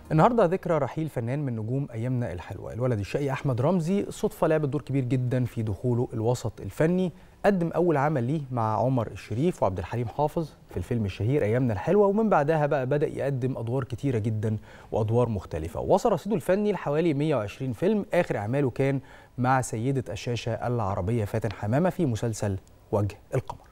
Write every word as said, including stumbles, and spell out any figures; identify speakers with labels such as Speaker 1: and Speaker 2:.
Speaker 1: النهارده ذكرى رحيل فنان من نجوم ايامنا الحلوه، الولد الشقي احمد رمزي. صدفه لعبت دور كبير جدا في دخوله الوسط الفني. قدم اول عمل ليه مع عمر الشريف وعبد الحليم حافظ في الفيلم الشهير ايامنا الحلوه، ومن بعدها بقى بدا يقدم ادوار كتيره جدا وادوار مختلفه. وصل رصيده الفني لحوالي مئة وعشرين فيلم. اخر اعماله كان مع سيده الشاشه العربيه فاتن حمامه في مسلسل وجه القمر.